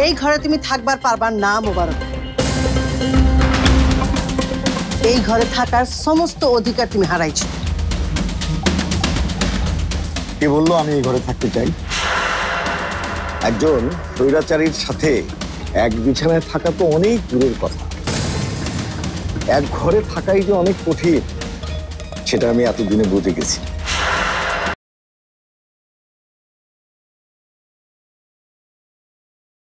এই ঘরে তুমি থাকবার পারবার না মোবারক। এই ঘরে থাকার সমস্ত অধিকার তুমি হারাইছো। কে বললো আমি এই ঘরে থাকতে চাই? একজন স্বৈরাচারীর সাথে এক বিছানায় থাকা তো অনেক দূরের কথা, এক ঘরে থাকাই যে অনেক কঠিন সেটা আমি এতদিনে বুঝে গেছি।